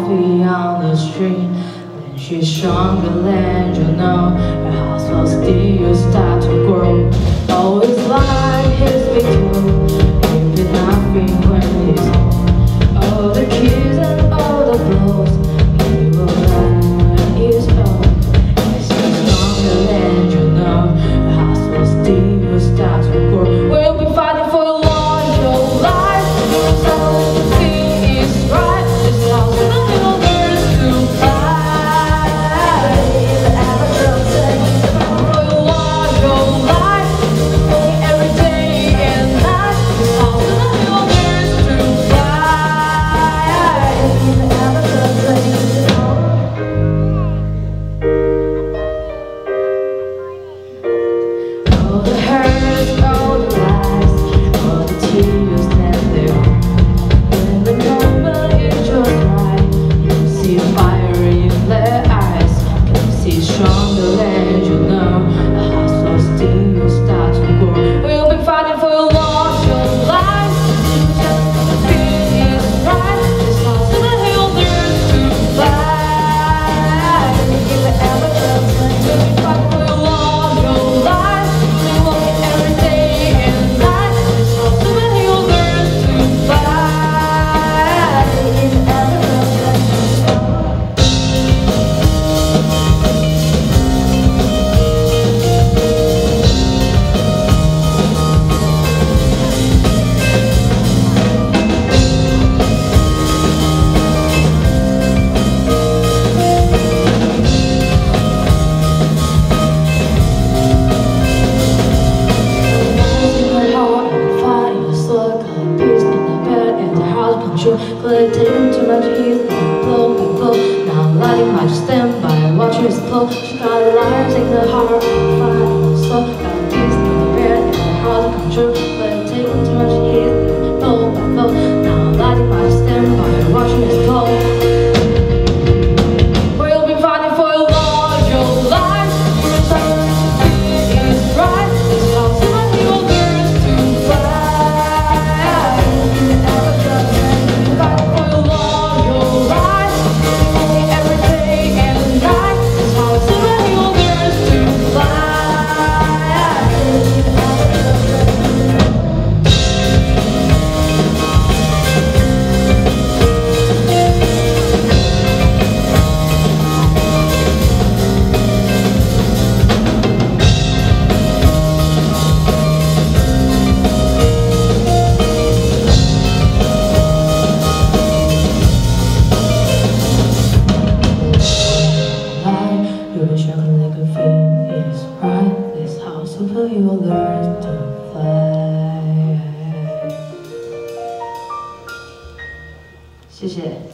coffee on the street. When she's stronger than you know, her house will still start to grow. Oh, it's like he's been told, he'll be nothing when he's home. All the keys and all the blows, he will learn when he's old. And she's stronger than you know, her house will still start to grow. We'll be fighting for your life, so everything is right. This house will learn to fly. Ever just say, for your life, every day and night. This house will learn to fly. Ever just say, all the hurt, all the lies, all the tears that they are. When the moment is just right, you can see fire in their eyes. Can you see stronger than you know? The house will still start to grow. We'll be fighting for your life. Everything is right. This house will learn to fly. If it ever just we'll be fighting for your life. We will be every day and night. This house will learn to fly. If it ever but taking too much heat, blow by blow. Now lighting my stand by watching his flow. She got liars in the heart, fire in the soul. Got peace in the bed and the house of control. But taking too much heat, blow by blow. Now lighting my stand by watching his flow. We'll be fighting for your life. Something is right. This house will learn to fly. Ever just fighting for your life. Every day and night. This house will learn to fly. You wish I could make a thing is right. This house will you will learn to fly. 谢谢。